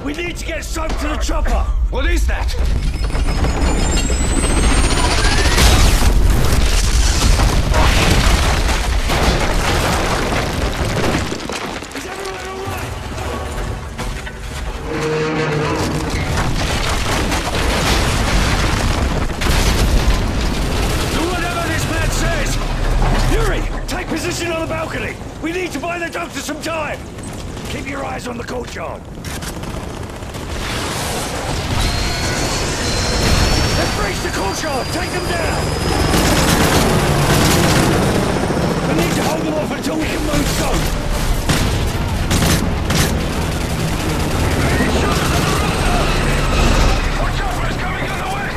We need to get Soap to the chopper! What is that? Is everyone alright? Do whatever this man says! Yuri, take position on the balcony! We need to buy the doctor some time! Keep your eyes on the courtyard! Let's breach the courtyard! Take them down! We need to hold them off until we can move Soap! Watch out, what's coming on the west!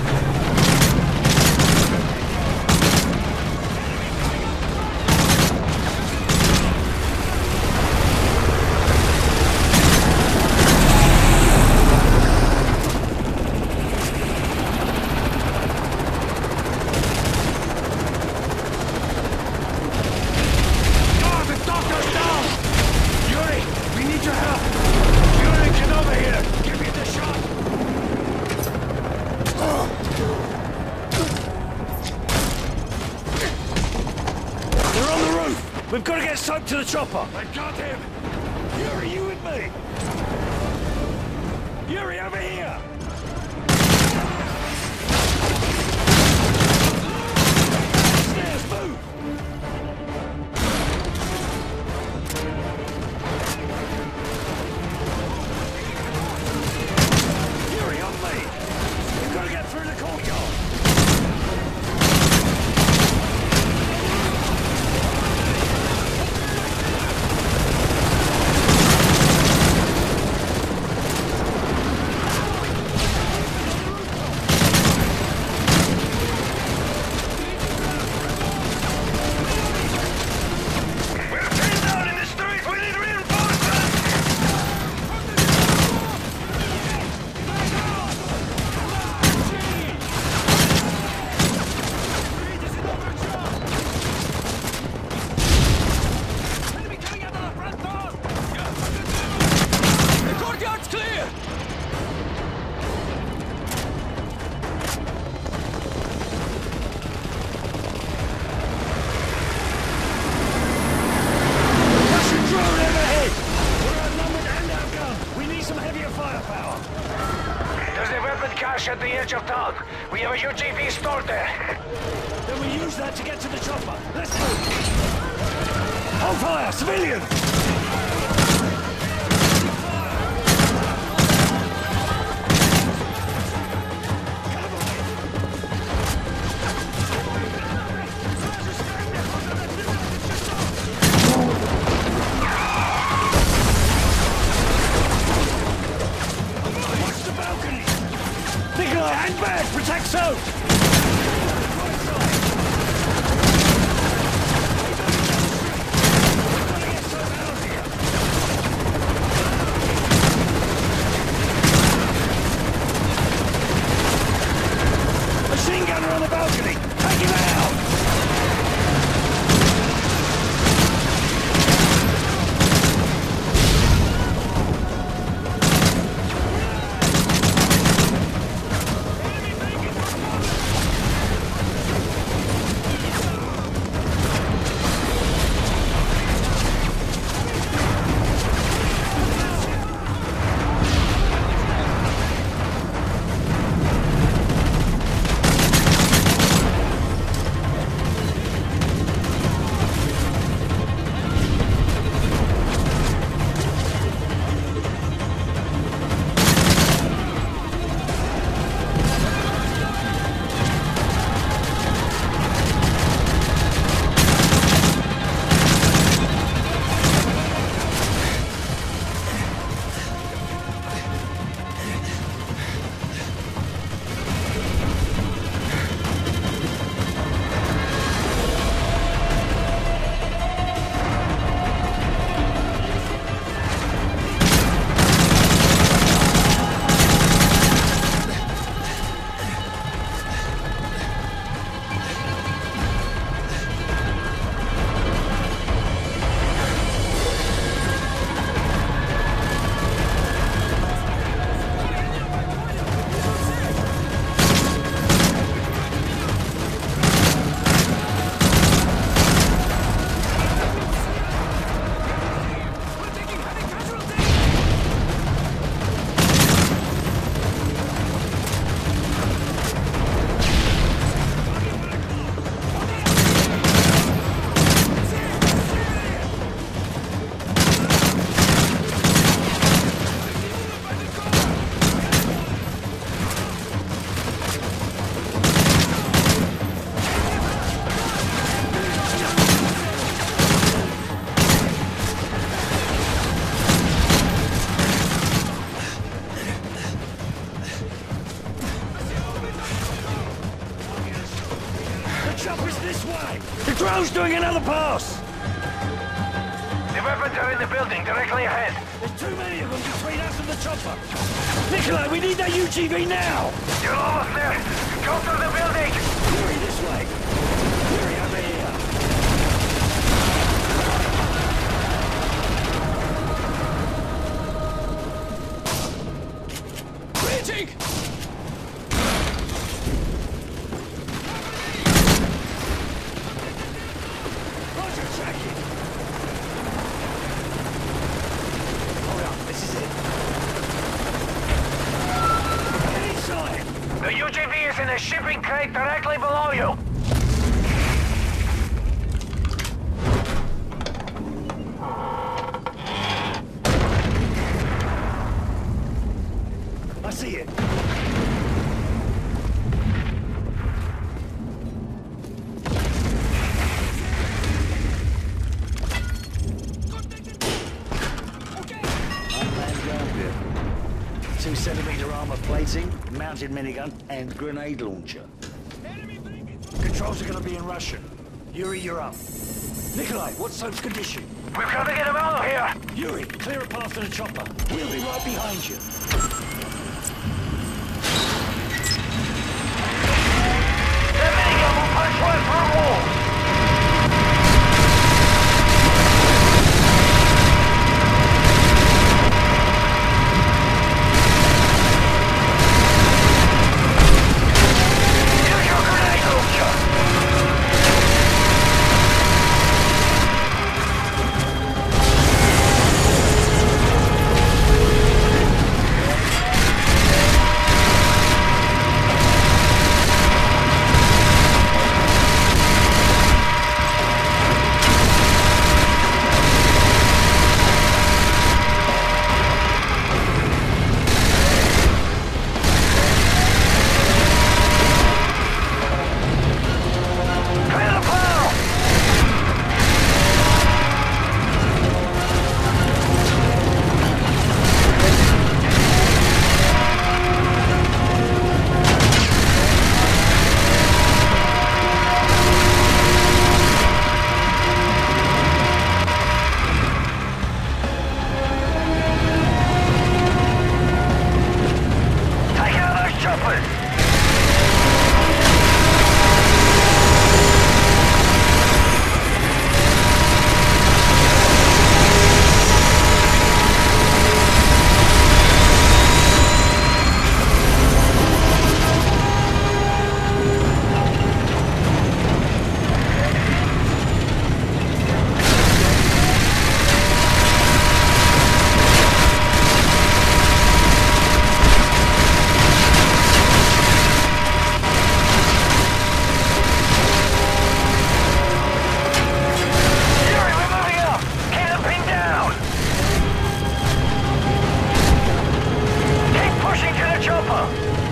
We've got to get Soap to the chopper! I got him! Yuri, you with me? Yuri, over here! Stairs, move! Yuri, on me! We've got to get through the courtyard! At the edge of town. We have a UGV stored there. Then we use that to get to the chopper. Let's move! Hold fire! Civilian! Hang back! Protect Soap! Machine gunner on the balcony! Take him out! chopper's this way! The drone's doing another pass! The weapons are in the building, directly ahead. There's too many of them between us and the chopper! Nikolai, we need that UGV now! You're almost there. Go through the building! Yuri, this way! Yuri, over here! Bridging! Roger, tracking! Hold on, this is it. Get inside! The UGV is in a shipping crate directly below you. I see it. Unmanned ground vehicle. 2-centimeter armor plating, mounted minigun, and grenade launcher. Controls are gonna be in Russian. Yuri, you're up. Nikolai, what's Soap's condition? We've got to get him out of here. Yuri, clear a path to the chopper. We'll be right behind you. The minigun will punch right through a wall. Use your grenade launcher. Clear the plow. Take out those choppers. Yuri, we're moving up. Keep them pinned down. Keep pushing to the chopper.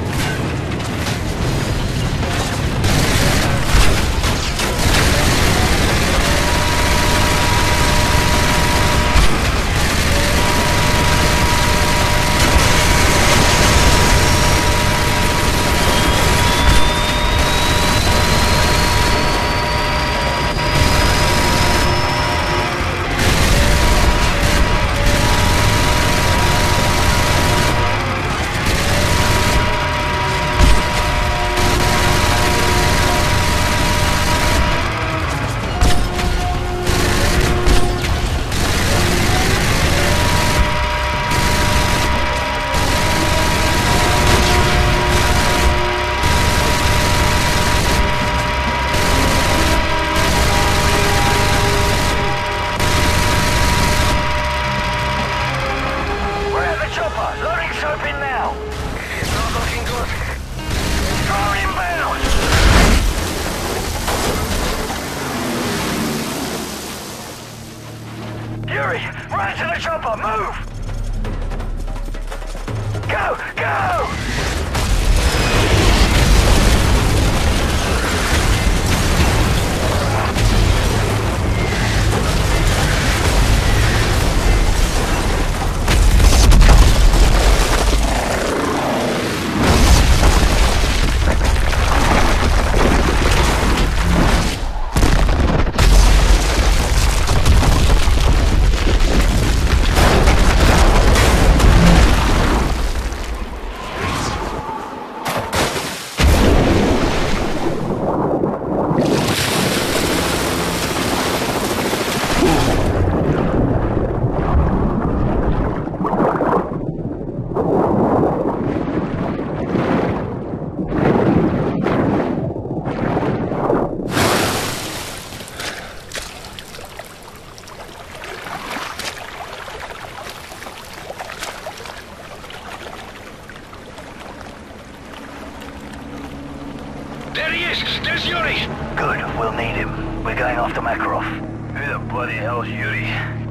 We're at the chopper. Loading Soap in now. It's not looking good. Drone inbound. Yuri, run to the chopper. Move. Go, go. There's Yuri! Good, we'll need him. We're going after Makarov. Who the bloody hell's Yuri?